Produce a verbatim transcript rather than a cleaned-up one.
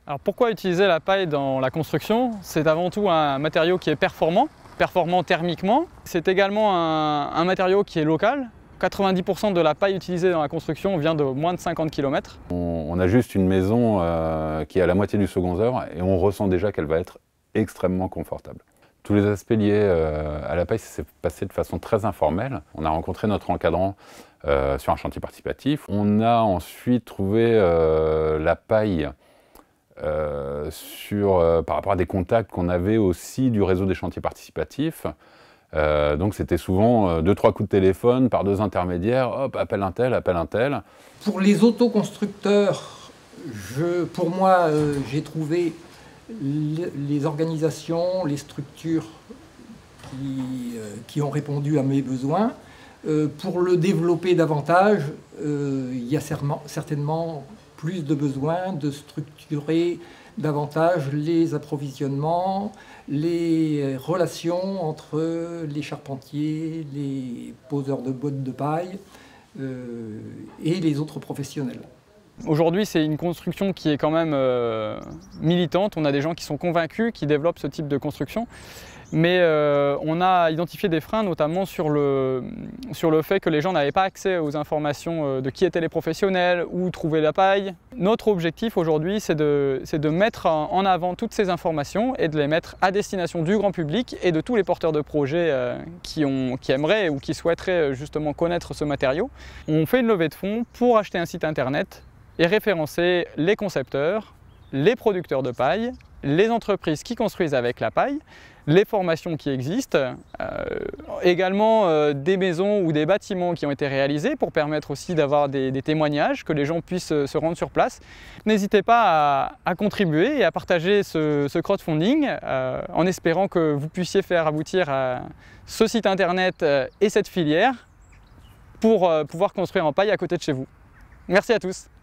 Alors pourquoi utiliser la paille dans la construction? C'est avant tout un matériau qui est performant, performant thermiquement. C'est également un, un matériau qui est local. quatre-vingt-dix pour cent de la paille utilisée dans la construction vient de moins de cinquante kilomètres. On, on a juste une maison euh, qui est à la moitié du second œuvre et on ressent déjà qu'elle va être extrêmement confortable. Tous les aspects liés euh, à la paille, ça s'est passé de façon très informelle. On a rencontré notre encadrant euh, sur un chantier participatif. On a ensuite trouvé euh, la paille euh, sur, euh, par rapport à des contacts qu'on avait aussi du réseau des chantiers participatifs. Euh, donc c'était souvent euh, deux, trois coups de téléphone par deux intermédiaires, hop, appelle un tel, appelle un tel. Pour les autoconstructeurs, je, pour moi, euh, j'ai trouvé les, les organisations, les structures qui, euh, qui ont répondu à mes besoins. Euh, pour le développer davantage, euh, il y a certainement plus de besoin de structurer davantage les approvisionnements, les relations entre les charpentiers, les poseurs de bottes de paille euh, et les autres professionnels. Aujourd'hui, c'est une construction qui est quand même euh, militante. On a des gens qui sont convaincus, qui développent ce type de construction. Mais euh, on a identifié des freins, notamment sur le, sur le fait que les gens n'avaient pas accès aux informations de qui étaient les professionnels, où trouver la paille. Notre objectif aujourd'hui, c'est de, c'est de mettre en avant toutes ces informations et de les mettre à destination du grand public et de tous les porteurs de projets euh, qui, ont, qui aimeraient ou qui souhaiteraient justement connaître ce matériau. On fait une levée de fonds pour acheter un site internet et référencer les concepteurs, les producteurs de paille, les entreprises qui construisent avec la paille, les formations qui existent, euh, également euh, des maisons ou des bâtiments qui ont été réalisés pour permettre aussi d'avoir des, des témoignages, que les gens puissent euh, se rendre sur place. N'hésitez pas à, à contribuer et à partager ce, ce crowdfunding euh, en espérant que vous puissiez faire aboutir à ce site internet euh, et cette filière pour euh, pouvoir construire en paille à côté de chez vous. Merci à tous.